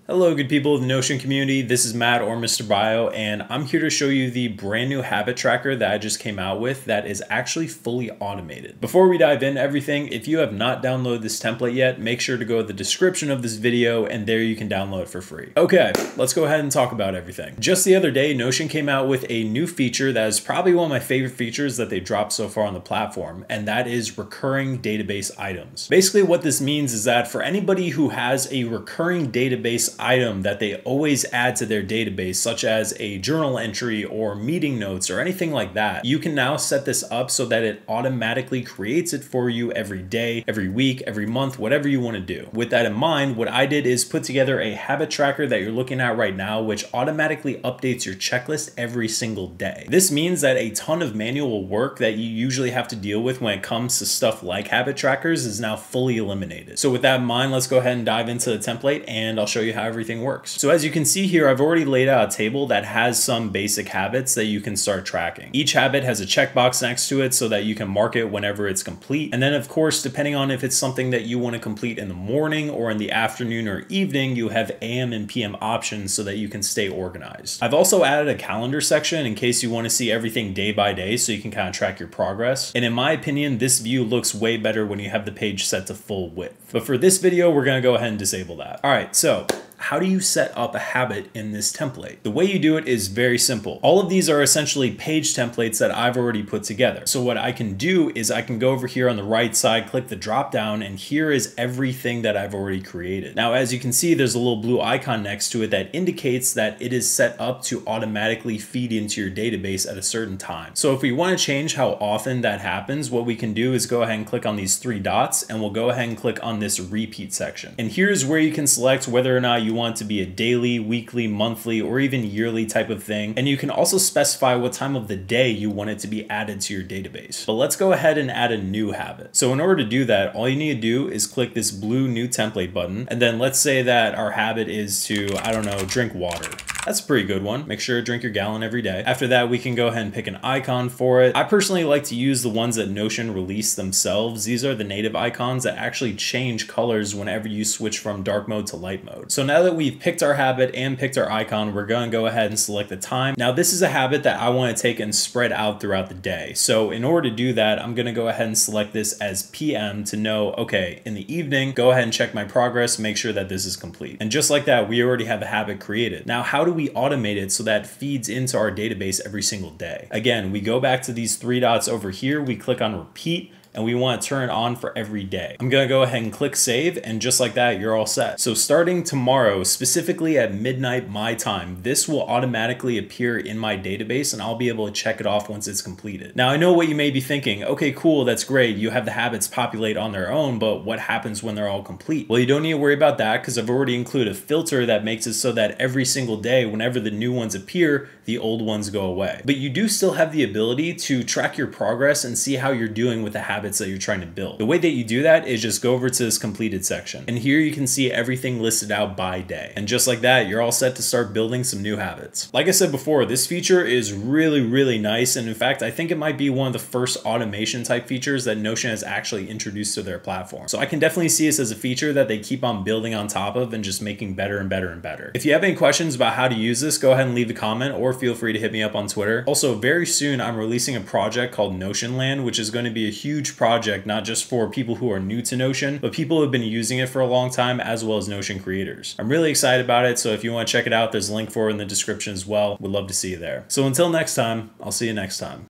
Hello, good people of the Notion community. This is Matt or Mr. Bio, and I'm here to show you the brand new habit tracker that I just came out with that is actually fully automated. Before we dive into everything, if you have not downloaded this template yet, make sure to go to the description of this video and there you can download it for free. Okay, let's go ahead and talk about everything. Just the other day, Notion came out with a new feature that is probably one of my favorite features that they dropped so far on the platform, and that is recurring database items. Basically, what this means is that for anybody who has a recurring database item that they always add to their database, such as a journal entry or meeting notes or anything like that, you can now set this up so that it automatically creates it for you every day, every week, every month, whatever you want to do. With that in mind, what I did is put together a habit tracker that you're looking at right now, which automatically updates your checklist every single day. This means that a ton of manual work that you usually have to deal with when it comes to stuff like habit trackers is now fully eliminated. So with that in mind, let's go ahead and dive into the template and I'll show you how everything works. So as you can see here, I've already laid out a table that has some basic habits that you can start tracking. Each habit has a checkbox next to it so that you can mark it whenever it's complete. And then of course, depending on if it's something that you want to complete in the morning or in the afternoon or evening, you have AM and PM options so that you can stay organized. I've also added a calendar section in case you want to see everything day by day so you can kind of track your progress. And in my opinion, this view looks way better when you have the page set to full width. But for this video, we're going to go ahead and disable that. All right, so how do you set up a habit in this template? The way you do it is very simple. All of these are essentially page templates that I've already put together. So what I can do is I can go over here on the right side, click the drop down, and here is everything that I've already created. Now, as you can see, there's a little blue icon next to it that indicates that it is set up to automatically feed into your database at a certain time. So if we want to change how often that happens, what we can do is go ahead and click on these three dots and we'll go ahead and click on this repeat section. And here's where you can select whether or not you want it to be a daily, weekly, monthly, or even yearly type of thing. And you can also specify what time of the day you want it to be added to your database. But let's go ahead and add a new habit. So in order to do that, all you need to do is click this blue new template button. And then let's say that our habit is to, I don't know, drink water. That's a pretty good one. Make sure to drink your gallon every day. After that, we can go ahead and pick an icon for it. I personally like to use the ones that Notion released themselves. These are the native icons that actually change colors whenever you switch from dark mode to light mode. So now that we've picked our habit and picked our icon, we're going to go ahead and select the time. Now, this is a habit that I want to take and spread out throughout the day. So in order to do that, I'm going to go ahead and select this as PM to know, okay, in the evening, go ahead and check my progress, make sure that this is complete. And just like that, we already have a habit created. Now, how do we automate it so that feeds into our database every single day? Again, we go back to these three dots over here, we click on repeat, and we want to turn it on for every day. I'm gonna go ahead and click save, and just like that, you're all set. So starting tomorrow, specifically at midnight my time, this will automatically appear in my database and I'll be able to check it off once it's completed. Now I know what you may be thinking, okay, cool, that's great. You have the habits populate on their own, but what happens when they're all complete? Well, you don't need to worry about that because I've already included a filter that makes it so that every single day, whenever the new ones appear, the old ones go away. But you do still have the ability to track your progress and see how you're doing with the habits that you're trying to build. The way that you do that is just go over to this completed section. And here you can see everything listed out by day. And just like that, you're all set to start building some new habits. Like I said before, this feature is really, really nice. And in fact, I think it might be one of the first automation type features that Notion has actually introduced to their platform. So I can definitely see this as a feature that they keep on building on top of and just making better and better and better. If you have any questions about how to use this, go ahead and leave a comment or feel free to hit me up on Twitter. Also, very soon I'm releasing a project called Notionland, which is going to be a huge project, not just for people who are new to Notion, but people who have been using it for a long time, as well as Notion creators. I'm really excited about it, so if you want to check it out, there's a link for it in the description as well. Would love to see you there. So until next time, I'll see you next time.